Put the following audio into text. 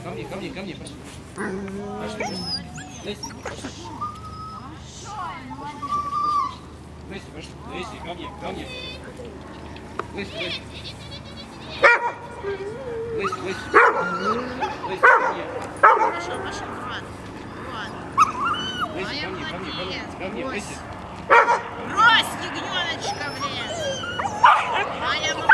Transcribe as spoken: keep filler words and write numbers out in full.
ко мне, ко мне, ко мне, пошли. Пошли, пошли. Лезьте, пошли. Лезьте, пошли. Лезьте, ко мне, ко мне. Лезьте, лезьте. Лезьте, лезьте. Лезьте ко мне. Пошел, пошел, Влад. Влад. Лезьте ко мне, ко мне, ко мне, ко мне, лезьте. Брось, ягненочка, блин. Моя